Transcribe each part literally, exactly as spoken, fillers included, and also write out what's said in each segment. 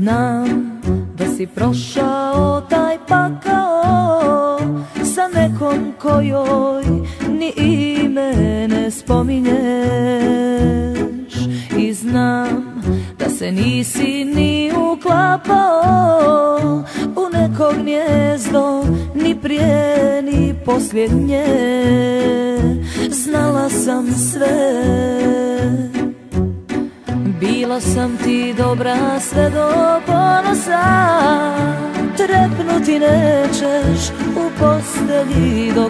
Znam da si prošao taj pakao sa nekom kojoj ni ime ne spominješ. I znam da se nisi ni uklapao u neko gnijezdo, ni prije ni poslije nje. Znala sam sve, bila sam ti dobra sve do ponosa. Trepnuti nećeš u postelji dok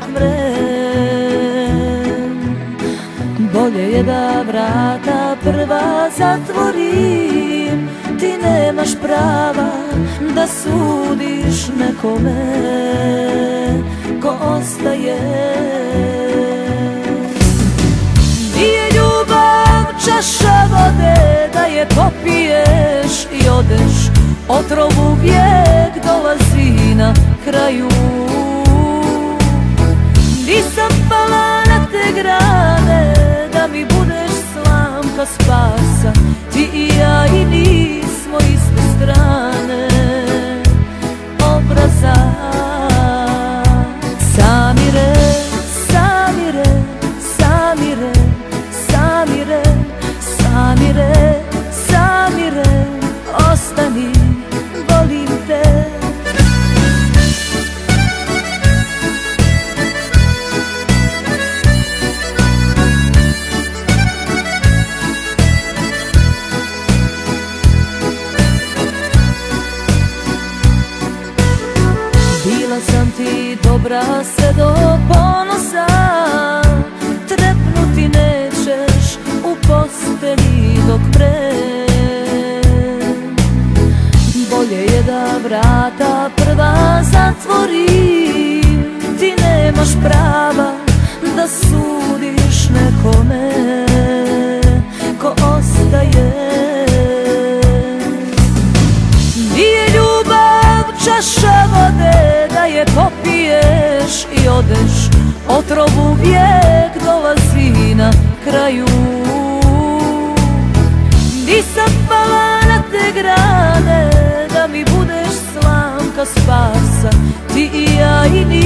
mrem. Bolje je da vrata prva zatvorim. Ti nemaš prava da sudiš nekome ko ostaje. Nije ljubav čaša vode da je popiješ i odeš, otrov uvijek dolazi na kraju. Nisam pala na te grane da mi budeš slamka spasa. Ti i ja i nismo iste strane obraza. Samire, Samire, Samire, Samire, Samire, Samire, ostani, volim te. Bila sam ti dobra sve do ponosa. Trepnuti nećeš u postelji dok mrem. Bolje je da vrata prva zatvorim. Ti nemaš prava da sudiš nekome ko ostaje. Nije ljubav čaša vode da je popiješ i odeš, otrov uvijek dolazi na kraju. Nisam pala na te grane da mi budeš slamka spasa. Ti i ja i ni